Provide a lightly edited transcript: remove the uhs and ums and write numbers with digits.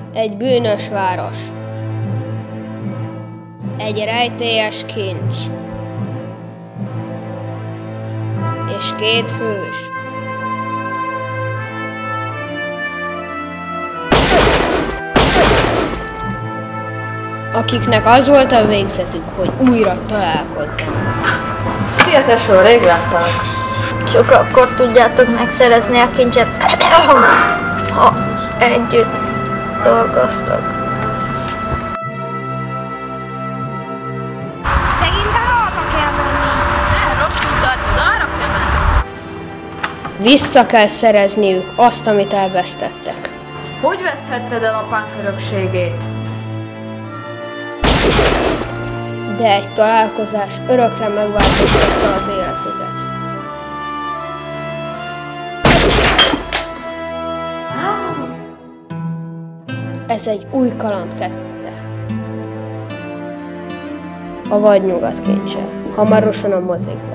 Egy bűnös város. Egy rejtélyes kincs. És két hős. Akiknek az volt a végzetük, hogy újra találkozzanak. Szia tesó, rég láttalak. Csak akkor tudjátok megszerezni a kincset, ha együtt dolgoztok. Szerintem arra kell menni. Nem, rosszul tartod, arra kell menni. Vissza kell szerezniük azt, amit elvesztettek. Hogy veszthetted el apánk örökségét? De egy találkozás örökre megváltoztatta az életüket. Ez egy új kaland kezdete. A vadnyugat kincse. Hamarosan a mozikban.